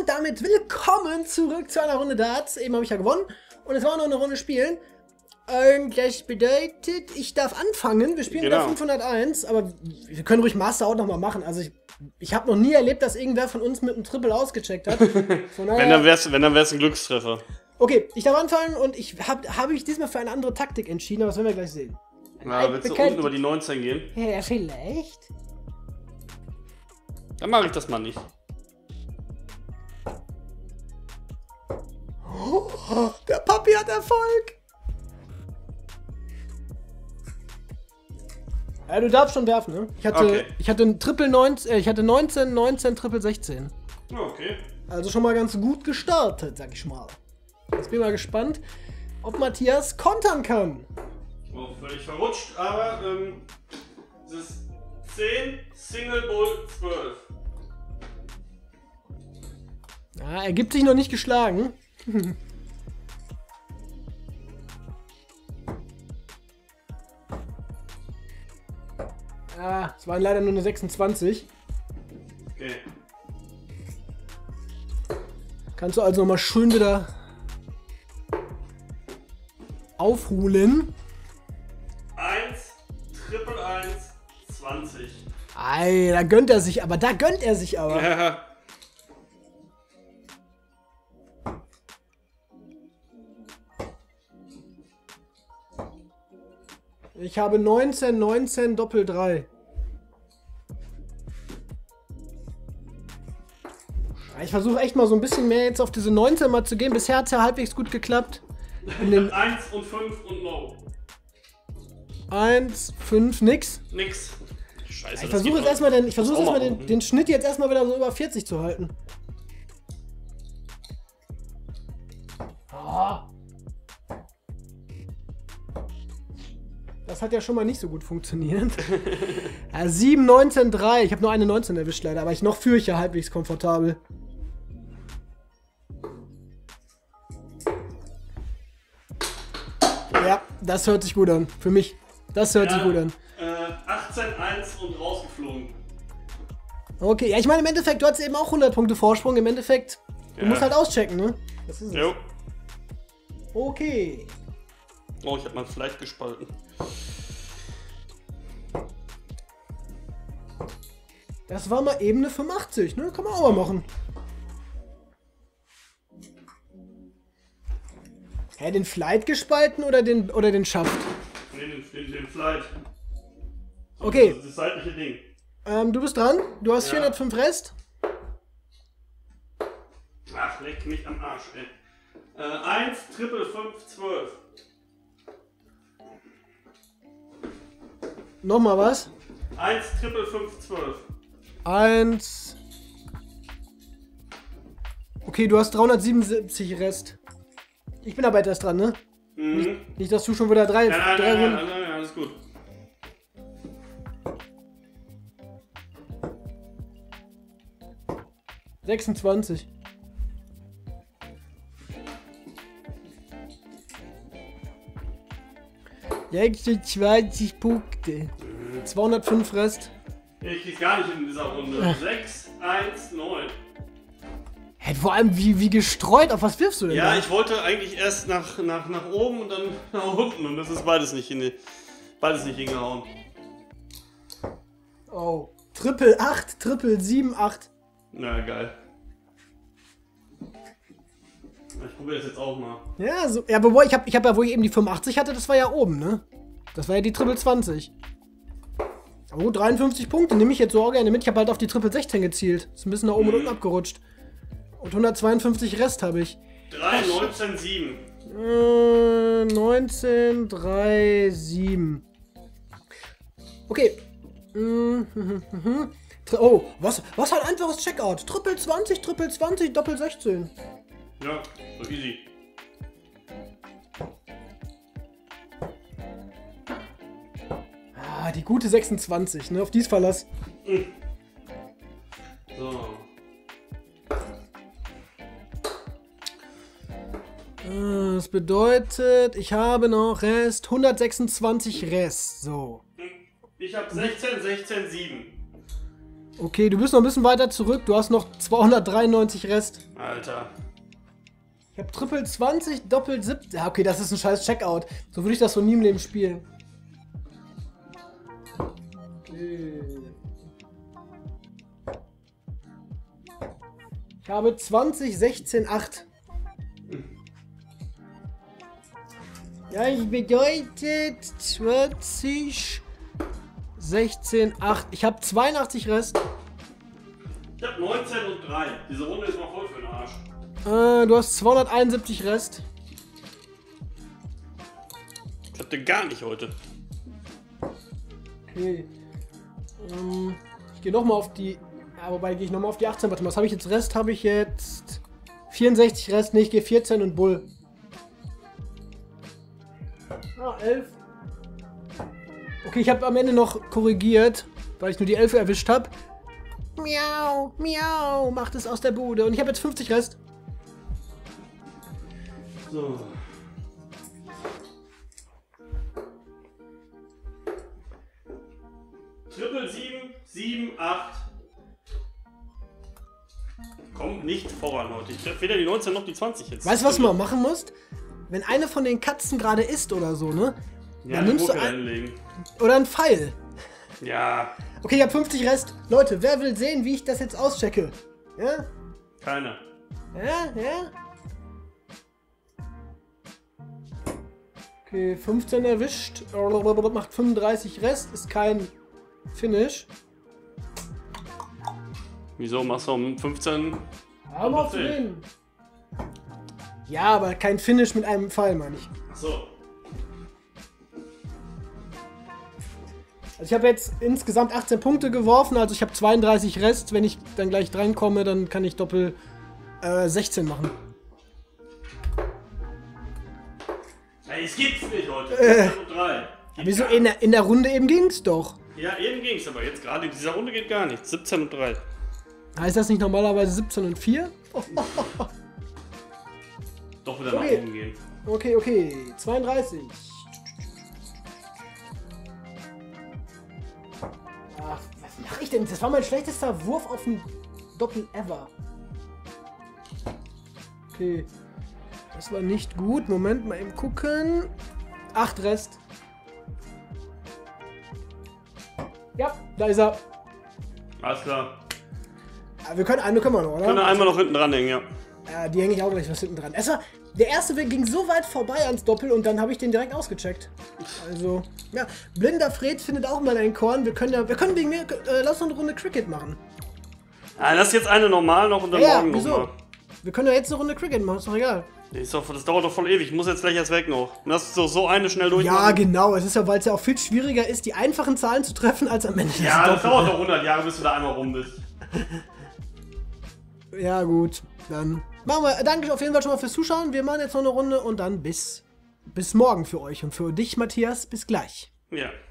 damit willkommen zurück zu einer Runde Darts. Eben habe ich ja gewonnen und es war noch eine Runde spielen. Das bedeutet, ich darf anfangen. Wir spielen wieder 501, aber wir können ruhig Master auch nochmal machen. Also ich habe noch nie erlebt, dass irgendwer von uns mit einem Triple ausgecheckt hat. Von daher, wenn, dann wär's ein Glückstreffer. Okay, ich darf anfangen und ich habe mich diesmal für eine andere Taktik entschieden, aber das werden wir gleich sehen. Na, willst du unten über die 19 gehen? Ja, vielleicht. Dann mache ich das mal nicht. Oh, der Papi hat Erfolg. Ja, du darfst schon werfen, ne? Ich hatte ein Triple 19, ich hatte 19, 19, Triple 16. Okay. Also schon mal ganz gut gestartet, sag ich mal. Jetzt bin ich mal gespannt, ob Matthias kontern kann. Oh, völlig verrutscht, aber es ist 10, Single Bull 12. Ja, er gibt sich noch nicht geschlagen. Ja, es waren leider nur eine 26. Okay. Kannst du also noch mal schön wieder aufholen. 1, Triple 1, 20. Ei, da gönnt er sich aber, Ja. Ich habe 19, 19, Doppel 3. Ich versuche echt mal so ein bisschen mehr jetzt auf diese 19 mal zu gehen. Bisher hat es ja halbwegs gut geklappt. Ich hab 1 und 5 und no. 1, 5, nix. Nix. Scheiße. Ich versuche jetzt erstmal den Schnitt jetzt erstmal wieder so über 40 zu halten. Oh. Das hat ja schon mal nicht so gut funktioniert. Ja, 7, 19, 3. Ich habe nur eine 19 erwischt leider, aber noch führe ich ja halbwegs komfortabel. Ja, das hört sich gut an. Für mich. Das hört sich gut an. 18, 1 und rausgeflogen. Okay, ja, ich meine, im Endeffekt, du hattest eben auch 100 Punkte Vorsprung. Im Endeffekt, du musst halt auschecken, ne? Das ist es. Jo. Okay. Oh, ich habe mein Flight gespalten. Das war mal eben eine 85, ne? Kann man auch mal machen. Hä, den Flight gespalten oder den Schaft? Nee, den Flight. Okay. Das seitliche Ding. Du bist dran. Du hast 405 Rest. Ach, leck mich am Arsch, ey. 1, Triple 5, 12. Nochmal was? 1, Triple 5, 12. 1. Okay, du hast 377 Rest. Ich bin aber jetzt dran, ne? Mhm. Nicht, dass du schon wieder drei Runden... Nein, alles gut. – 26. Jetzt 20 Punkte. 205 Rest. Ich krieg's gar nicht in dieser Runde. 6, 1, 9. Hey, vor allem wie gestreut. Auf was wirfst du denn Ja, da? ich wollte eigentlich erst nach oben und dann nach unten und das ist beides nicht hingehauen. Oh. Triple 8, Triple 7, 8. Na, geil. Ich probiere das jetzt auch mal. Ja, so. Ja, aber ich hab ja, wo ich eben die 85 hatte, das war ja oben, ne? Das war ja die Triple 20. Oh, 53 Punkte. Nehme ich jetzt so auch gerne mit. Ich habe halt auf die Triple 16 gezielt. Ist ein bisschen nach oben und unten abgerutscht. Und 152 Rest habe ich. 3, 19, 7. 19, 3, 7. Okay. Oh, was ein einfaches Checkout. Triple 20, Triple 20, Doppel 16. Ja, so easy. Ah, die gute 26, ne? Auf die ist Verlass. So. Das bedeutet, ich habe noch Rest, 126 Rest, so. Ich habe 16, 16, 7. Okay, du bist noch ein bisschen weiter zurück. Du hast noch 293 Rest. Alter. Ich habe Triple 20, Doppel 70. Ja, okay, das ist ein scheiß Checkout. So würde ich das so nie im Leben spielen. Okay. Ich habe 20, 16, 8. Ja, ich bedeutet 20, 16, 8. Ich habe 82 Rest. Ich habe 19 und 3. Diese Runde ist noch voll für den Arsch. Du hast 271 Rest. Ich hab den gar nicht heute. Okay. Ich gehe nochmal auf die... Ja, wobei gehe ich nochmal auf die 18. Warte mal, was habe ich jetzt Rest? Habe ich jetzt 64 Rest. Ne, ich gehe 14 und Bull. Ah, 11. Okay, ich habe am Ende noch korrigiert, weil ich nur die 11 erwischt habe. Miau, miau, macht es aus der Bude. Und ich habe jetzt 50 Rest. So. Triple 7, 7, 8. Kommt nicht voran heute. Ich treffe weder die 19 noch die 20 jetzt. Weißt du, was du mal machen musst? Wenn eine von den Katzen gerade isst oder so, ne? Ja, dann nimmst du hinlegen. oder einen Pfeil. Ja. Okay, ich habe 50 Rest. Leute, wer will sehen, wie ich das jetzt auschecke? Ja? Keiner. Ja, ja. Okay, 15 erwischt. Macht 35 Rest. Ist kein Finish. Wieso machst du um 15? Aber auf den. Ja, aber kein Finish mit einem Pfeil, meine ich. So. Also ich habe jetzt insgesamt 18 Punkte geworfen, also ich habe 32 Rest. Wenn ich dann gleich drankomme, dann kann ich Doppel 16 machen. Hey, es gibt's nicht heute. 17 und 3. Wieso? In der Runde eben ging's doch. Ja, eben ging's, aber jetzt gerade in dieser Runde geht gar nichts. 17 und 3. Heißt das nicht normalerweise 17 und 4? Doch wieder nach oben gehen. Okay, okay. 32. Ach, was mache ich denn? Das war mein schlechtester Wurf auf den Doppel ever. Okay. Das war nicht gut. Moment, mal eben gucken. 8 Rest. Ja, da ist er. Alles klar. Wir können eine können wir noch, oder? Können wir einmal noch hinten dran hängen, ja. Die hänge ich auch gleich was hinten dran. Der erste Weg ging so weit vorbei ans Doppel und dann habe ich den direkt ausgecheckt. Also, ja. Blinder Fred findet auch mal ein Korn. Wir können wegen mir, lass uns eine Runde Cricket machen. Ja, lass jetzt eine normal noch und dann morgen wieso? nochmal. Wir können ja jetzt eine Runde Cricket machen, ist doch egal. Das dauert doch voll ewig. Ich muss jetzt gleich erst weg noch. Lass doch so eine schnell durchmachen. Ja, genau. Es ist ja, weil es ja auch viel schwieriger ist, die einfachen Zahlen zu treffen, als am Ende. Ja, das dauert doch 100 Jahre, bis du da einmal rum bist. Ja, gut. Dann machen wir. Danke auf jeden Fall schon mal fürs Zuschauen. Wir machen jetzt noch eine Runde und dann bis morgen für euch. Und für dich, Matthias, bis gleich. Ja.